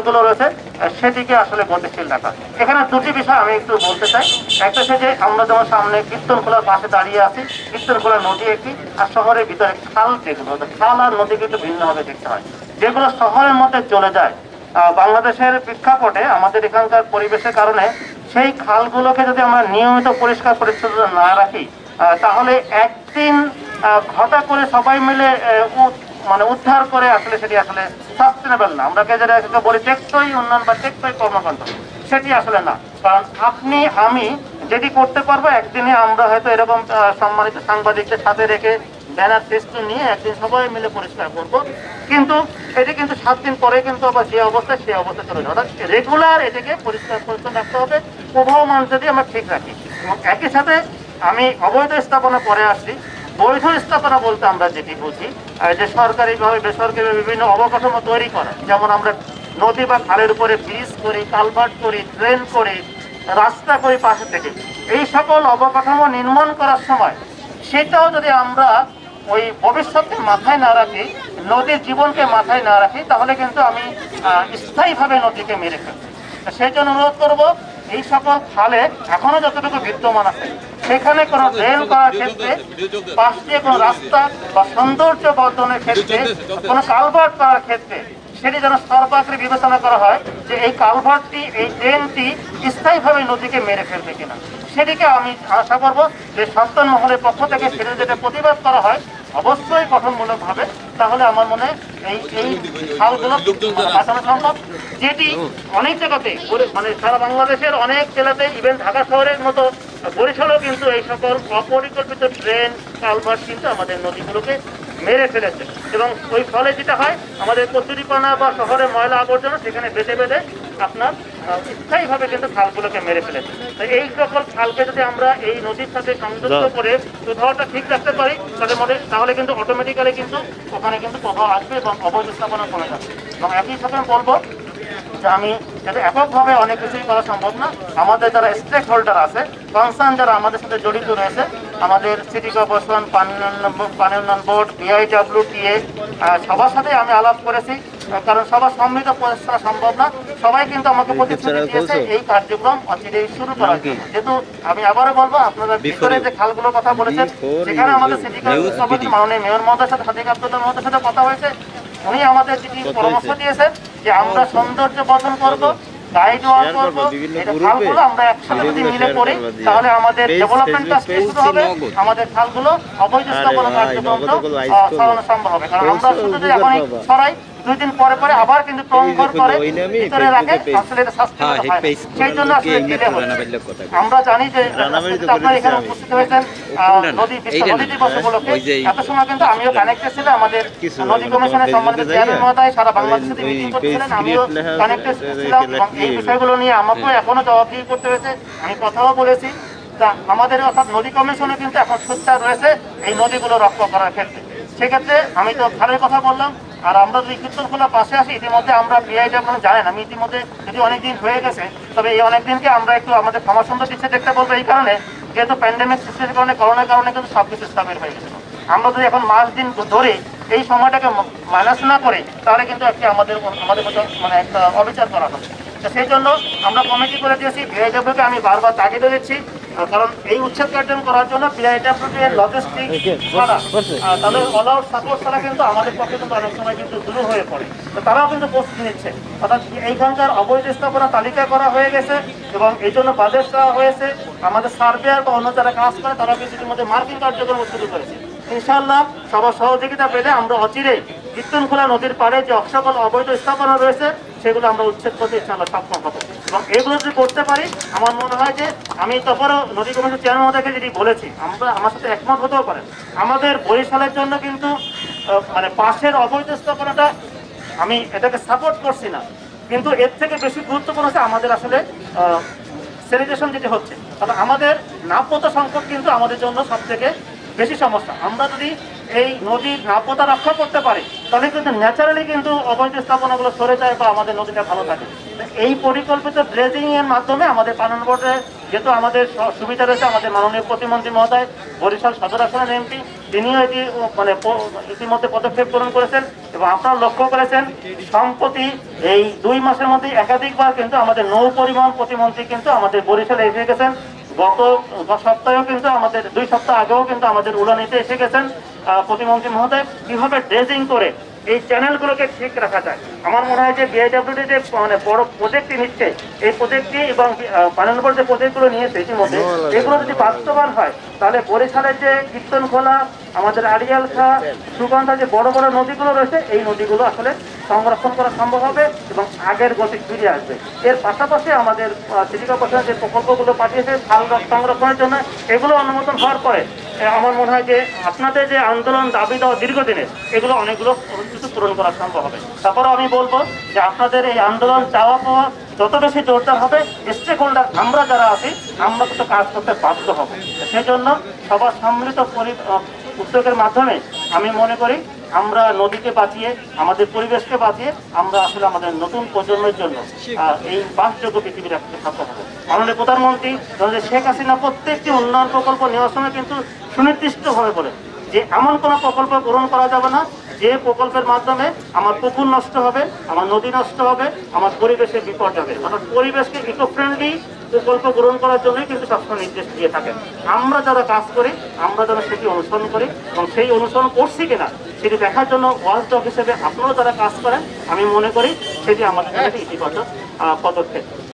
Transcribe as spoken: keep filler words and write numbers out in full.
খালগুলো রয়েছে সেটিকে আসলে গতিশীল রাখা। এখানে দুটি বিষয় আমি একটু বলতে চাই। একটা হচ্ছে যে আমরা যেমন সামনে কীর্তনখোলার পাশে দাঁড়িয়ে আছি, কীর্তনখোলা নদী একটি, আর শহরের ভিতরে খাল যেগুলো, খাল আর নদী কিন্তু ভিন্নভাবে দেখতে হয়। যেগুলো শহরের মধ্যে চলে যায়, বাংলাদেশের প্রেক্ষাপটে আমাদের এখানকার পরিবেশের কারণে সেই খালগুলোকে যদি আমরা নিয়মিত পরিষ্কার পরিচ্ছন্নতা না রাখি, তাহলে একদিন ঘটা করে সবাই মিলে মানে উদ্ধার করে আসলে সেটি আসলে সাস্টেনেবল না। আমরা যেটা বলি টেকসই উন্নয়ন বা টেকসই কর্মকাণ্ড, সেটি আসলে না। কারণ আপনি আমি যেটি করতে পারবো, একদিনে আমরা হয়তো এরকম সম্মানিত সাংবাদিকদের সাথে রেখে ব্যানার টেস্ট নিয়ে একদিন সবাই মিলে পরিষ্কার করব, কিন্তু এটি কিন্তু সাত দিন পরে কিন্তু আবার যে অবস্থায় সে অবস্থা চলে যাবে। অর্থাৎ রেগুলার এটিকে পরিষ্কার পরিচ্ছন্ন রাখতে হবে, প্রবাহমান যদি আমরা ঠিক রাখি। এবং একই সাথে আমি অবৈধ স্থাপনা পরে আসছি। বৈধ স্থাপনা বলতে আমরা যেটি বুঝি যে সরকারিভাবে বেসরকারি বিভিন্ন অবকাঠামো তৈরি করা, যেমন আমরা নদী বা খালের উপরে ব্রিজ করি, কালভার্ট করি, ড্রেন করি, রাস্তা করি পাশে থেকে। এই সকল অবকাঠামো নির্মাণ করার সময় সেটাও যদি আমরা ওই ভবিষ্যৎকে মাথায় না রাখি, নদীর জীবনকে মাথায় না রাখি, তাহলে কিন্তু আমি স্থায়ীভাবে নদীকে মেরে ফেলছি। সেই জন্য অনুরোধ করবো, এই সকল খালে এখনো যতটুকু বিদ্যমান আছে সেখানে কোনো রেল করার ক্ষেত্রে, পাশ দিয়ে কোনো রাস্তা বা সৌন্দর্য বর্ধনের ক্ষেত্রে, কোনো কালভার্ট করার ক্ষেত্রে সেটি যেন সর্বাগ্রে বিবেচনা করা হয় যে এই কালভার্টটি, এই ড্রেনটি স্থায়ীভাবে নদীকে মেরে ফেলবে কিনা। সেটিকে আমি আশা করবো যে সচেতন মহলের পক্ষ থেকে সেটা যেটা প্রতিবাদ করা হয় অবশ্যই গঠনমূলকভাবে, তাহলে আমার মনে এই এই খালগুলো বাঁচানো সম্ভব। যেটি অনেক জায়গাতে মানে সারা বাংলাদেশের অনেক জেলাতে, ইভেন ঢাকা শহরের মতো বরিশালেও কিন্তু এই সকল অপরিকল্পিত ড্রেন কালভার্ট কিন্তু আমাদের নদীগুলোকে মেরে ফেলেছে। এবং ওই ফলে যেটা হয়, আমাদের কচুরিপানা বা শহরের ময়লা আবর্জনা সেখানে বেঁধে বেঁধে আপনার স্থায়ীভাবে কিন্তু খালগুলোকে মেরে ফেলেছে। তো এই সকল খালকে যদি আমরা এই নদীর সাথে সংযুক্ত করে প্রবাহটা ঠিক রাখতে পারি, তাদের মধ্যে তাহলে কিন্তু অটোমেটিক্যালি কিন্তু ওখানে কিন্তু প্রবাহ আসবে এবং অবৈধ স্থাপনা কমে যাবে। এবং একই সাথে আমি বলবো যে আমি যাতে এককভাবে অনেক কিছুই করা সম্ভব না, আমাদের যারা স্টেক হোল্ডার আছে, কনসার্ন যারা আমাদের সাথে জড়িত রয়েছে, আমাদের সিটি কর্পোরেশন, পানি উন্নয়ন বোর্ড, বিআইডব্লিউটিএ, সবার সাথে আমি আলাপ করেছি। কারণ সবার সম্মিলিত প্রচেষ্টা সম্ভব না, সবাই কিন্তু আমাকে প্রতিশ্রুতি দিয়েছে এই কার্যক্রম অচিরেই শুরু করার জন্য। যেহেতু আমি আবারও বলবো, আপনারা ভিতরে যে খালগুলোর কথা বলেছেন, সেখানে আমাদের সিটি কর্পোরেশন মাননীয় মেয়র মহোদয়ের সাথে, সাদিক আব্দুল্লাহ মহোদয়ের সাথে কথা হয়েছে। উনি আমাদের যেটি পরামর্শ দিয়েছেন যে আমরা সৌন্দর্য বর্ধন করবো, গাইড ওয়াক করবো, এটা খালগুলো আমরা একসাথে যদি মিলে করি, তাহলে আমাদের ডেভেলপমেন্ট কাজটি শুরু হবে, আমাদের খালগুলো অবৈধ স্থাপনা কার্যক্রম চালানো সম্ভব হবে। কারণ আমরা শুধু যদি এখন সরাই, দুই দিন পরে পরে আবার কিন্তু টঙ্কর করে ভিতরে রাখে, আসলে এটা স্বাস্থ্য হয়। সেই জন্য আসলে দিলে আমরা জানি যে আপনারা এখানে উপস্থিত হয়েছেন নদী বিশ্ব নদী দিবস উপলক্ষে। এত সময় কিন্তু আমিও কানেক্টেড ছিলাম, আমাদের নদী কমিশনের সম্মানিত চেয়ারম্যান মহোদয় সারা বাংলাদেশে মিটিং করছিলেন, আমিও কানেক্টেড ছিলাম এবং এই বিষয়গুলো নিয়ে আমাকেও এখনো জবাবদিহি করতে হয়েছে। আমি কথাও বলেছি, তা আমাদের অর্থাৎ নদী কমিশনে কিন্তু এখন সোচ্চার রয়েছে এই নদীগুলো রক্ষা করার ক্ষেত্রে। সেক্ষেত্রে আমি তো খালের কথা বললাম, আর আমরা যদি কীর্তনখোলার পাশে আসি, ইতিমধ্যে আমরা বিআইডি আপনারা জানেন, আমি ইতিমধ্যে যদি অনেকদিন হয়ে গেছে, তবে এই অনেকদিনকে আমরা একটু আমাদের ক্ষমা সুন্দর দৃষ্টি দেখতে বলবো। এই কারণে যেহেতু প্যান্ডেমিক সিচুয়েশনের কারণে, করোনার কারণে কিন্তু সব কিছু স্থবির হয়ে গেছিল। আমরা যদি এখন মাস দিন ধরে এই সময়টাকে মাইনাস না করে, তাহলে কিন্তু একটি আমাদের আমাদের মতো মানে একটা অবিচার করা হবে। তো সেই জন্য আমরা কমিটি করে দিয়েছি। বিআইডব্লিউকে আমি বারবার তাগিদ দিচ্ছি, কারণ এই উচ্ছেদ কার্যক্রম করার জন্য বিআইডব্লিউ এর লজিস্টিক ছাড়া, তাদের অল আউট সাপোর্ট ছাড়া কিন্তু আমাদের পক্ষে কিন্তু অনেক সময় কিন্তু দূর হয়ে পড়ে। তো তারাও কিন্তু প্রস্তুতি নিচ্ছে, অর্থাৎ এইখানকার অবৈধ স্থাপনা তালিকা করা হয়ে গেছে এবং এই জন্য বাজেট দেওয়া হয়েছে। আমাদের সার্ভেয়ার বা অন্য যারা কাজ করে তারা কিন্তু ইতিমধ্যে মার্কিং কার্যক্রম শুরু করেছে। ইনশাআল্লাহ সবার সহযোগিতা পেলে আমরা অচিরেই কীর্তনখোলা নদীর পাড়ে যে সকল অবৈধ স্থাপনা রয়েছে সেগুলো আমরা উচ্ছেদ করতে ইনশাআল্লাহ সক্ষম হবো। এবং এগুলো যদি করতে পারি, আমার মনে হয় যে আমি তারপরও নদী কমিশন চেয়ারম্যান মহোদয়কে যদি বলেছি, আমরা আমার সাথে একমত হতেও পারেন, আমাদের বরিশালের জন্য কিন্তু মানে পাশের অবৈধ স্থাপনাটা আমি এটাকে সাপোর্ট করছি না, কিন্তু এর থেকে বেশি গুরুত্বপূর্ণ হচ্ছে আমাদের আসলে স্যানিটেশন যেটি হচ্ছে, অর্থাৎ আমাদের নাব্যতা সংকট কিন্তু আমাদের জন্য সব থেকে বেশি সমস্যা। আমরা যদি এই নদীর নাব্যতা রক্ষা করতে পারি, তাহলে কিন্তু ন্যাচারালি কিন্তু অবৈধ স্থাপনাগুলো সরে যায় বা আমাদের নদীটা ভালো থাকে। এই পরিকল্পিত ড্রেজিং এর মাধ্যমে আমাদের পানি বোর্ডে যেহেতু আমাদের সুবিধা রয়েছে, আমাদের মাননীয় প্রতিমন্ত্রী মহোদয় বরিশাল সদর আসনের এমপি, তিনিও এটি মানে ইতিমধ্যে পদক্ষেপ গ্রহণ করেছেন এবং আপনারা লক্ষ্য করেছেন সম্প্রতি এই দুই মাসের মধ্যে একাধিকবার কিন্তু আমাদের নৌ পরিবহন প্রতিমন্ত্রী কিন্তু আমাদের বরিশালে এসে গেছেন। গত সপ্তাহেও কিন্তু আমাদের দুই সপ্তাহ আগেও কিন্তু আমাদের উড়ানিতে এসে গেছেন প্রতিমন্ত্রী মহোদয়। কিভাবে ড্রেজিং করে এই চ্যানেলগুলোকে ঠিক রাখা যায়। আমার মনে হয় যে বিআইডব্লিউডি যে মানে বড় প্রজেক্টটি নিচ্ছে, এই প্রজেক্টটি এবং পানি নম্বর যে প্রজেক্টগুলো নিয়েছে ইতিমধ্যে, এগুলো যদি বাস্তবায়ন হয় তাহলে বরিশালের যে কীর্তনখোলা, আমাদের আড়িয়াল খাঁ, সুগন্ধা যে বড় বড় নদীগুলো রয়েছে, এই নদীগুলো আসলে সংরক্ষণ করা সম্ভব হবে এবং আগের গতি ফিরে আসবে। এর পাশাপাশি আমাদের সিটি কর্পোরেশন যে প্রকল্পগুলো পাঠিয়েছে খাল সংরক্ষণের জন্য, এগুলো অনুমোদন হওয়ার পরে আমার মনে হয় যে আপনাদের যে আন্দোলন দাবি দেওয়া দীর্ঘদিনের, এগুলো অনেকগুলো কিছু পূরণ করা সম্ভব হবে। তারপরে আমি বলবো যে আপনাদের এই আন্দোলন চাওয়া পাওয়া যত বেশি জোরদার হবে, স্টেক হোল্ডার আমরা যারা আছি আমরা তো কাজ করতে বাধ্য হব। সেই জন্য সবার সম্মিলিত উদ্যোগের মাধ্যমে আমি মনে করি আমরা নদীকে বাঁচিয়ে, আমাদের পরিবেশকে বাঁচিয়ে আমরা আসলে আমাদের নতুন প্রজন্মের জন্য এই বাসযোগ্য পৃথিবী রাখতে সক্ষম হবো। মাননীয় প্রধানমন্ত্রী শেখ হাসিনা প্রত্যেকটি উন্নয়ন প্রকল্প নেওয়ার সময় কিন্তু সুনির্দিষ্টভাবে বলে যে এমন কোনো প্রকল্প গ্রহণ করা যাবে না যে প্রকল্পের মাধ্যমে আমার পুকুর নষ্ট হবে, আমার নদী নষ্ট হবে, আমার পরিবেশের বিপদ হবে। অর্থাৎ পরিবেশকে ইকো ফ্রেন্ডলি প্রকল্প গ্রহণ করার জন্যই কিন্তু সবসময় নির্দেশ দিয়ে থাকেন। আমরা যারা কাজ করি আমরা যেন সেটি অনুসরণ করি এবং সেই অনুসরণ করছি কিনা সেটি দেখার জন্য ওয়াচডগ হিসেবে আপনারাও যারা কাজ করেন, আমি মনে করি সেটি আমাদের কাছে ইতিবাচক পদক্ষেপ।